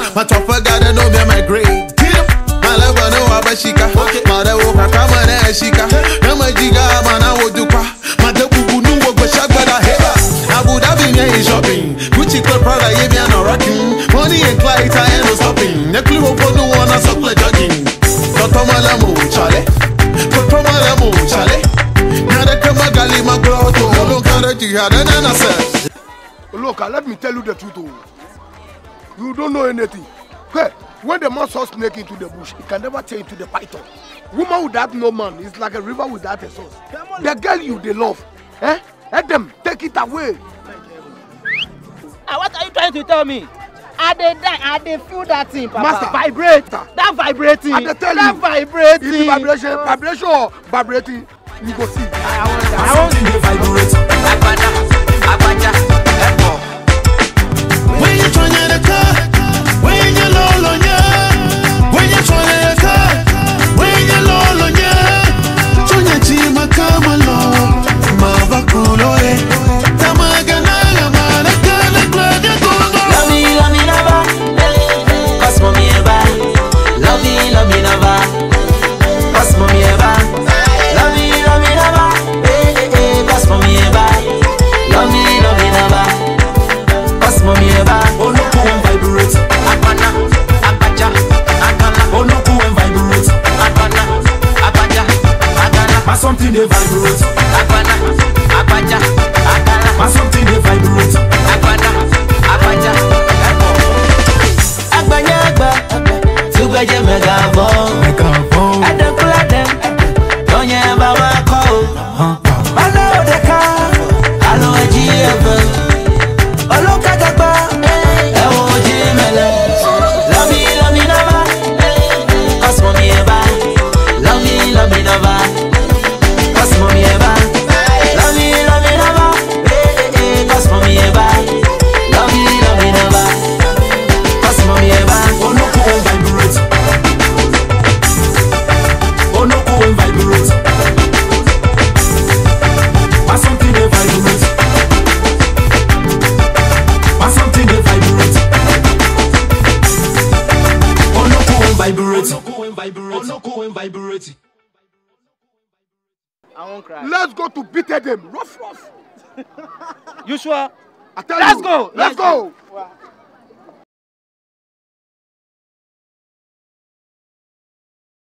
My topper gotta know me my grade. My level no abashika. Mother woka kama na shika. Na majiga mana wodupa. Mother bubu nu wo shagba heba. Abu Dhabi me shopping. Gucci club Prada ye me no rocking. Money and Clyde I ain't no stopping. Na clue for no one a supply jogging. Totomalamu chale. Totomalamu chale. Nada kama gali magloto. Olonka da jihada na say. Look, let me tell you the truth. You don't know anything. Hey, when the man saw snake into the bush, it can never turn into the python. Woman without no man is like a river without a source. The girl you they love, Edem, take it away. What are you trying to tell me? I dey feel that thing, Papa. Master, vibrate. That vibrating. I tell that you. vibrating. If vibration or vibrating, you go see. I want to vibrate. When you trying to car, when you low on ya, when you trying to car, when you low on ya, Chunya chima kama lo, mabakulore, tamagana marakana klaga kuno. Love me never, pass mommy ever. Love me never, pass mommy ever. Love me never, pass mommy ever. Love me never, pass mommy ever. Oh no, go and vibrate. Akana, akaja, akana. Oh no, go and vibrate. Akana, akaja, akana. My something they vibrate. Akana, akaja, akana. My something they vibrate. Akana, akaja, akana. Agbanya agba, tugaje megafon. I don't call them. Don't you ever want call? I know the car. I know a GF. Olonka gagba, love me never, cause mommy ever. Love me never, cause mommy ever. Love me never, cause mommy ever. Love me never, cause mommy ever. Oh no, go and vibrate. Oh no, go and vibrate. Pass something they vibrate. Pass something they vibrate. Oh no, go and vibrate. Oh no, go and vibrate. I won't cry. Let's go to beat them. Rough. You sure? I tell Let's you. go. Let's go.